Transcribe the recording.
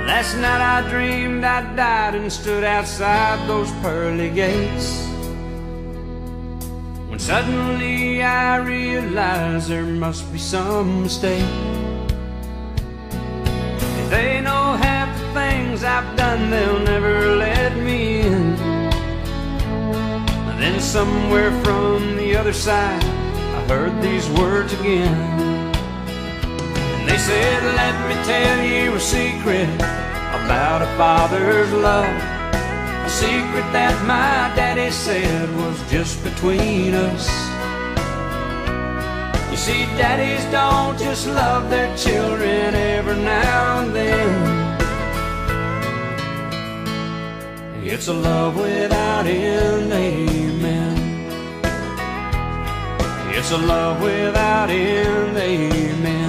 Last night I dreamed I died and stood outside those pearly gates, when suddenly I realized there must be some mistake. If they know half the things I've done, they'll never let me in. And then somewhere from the other side I heard these words again. They said, let me tell you a secret about a father's love, a secret that my daddy said was just between us. You see, daddies don't just love their children every now and then. It's a love without end, amen. It's a love without end, amen.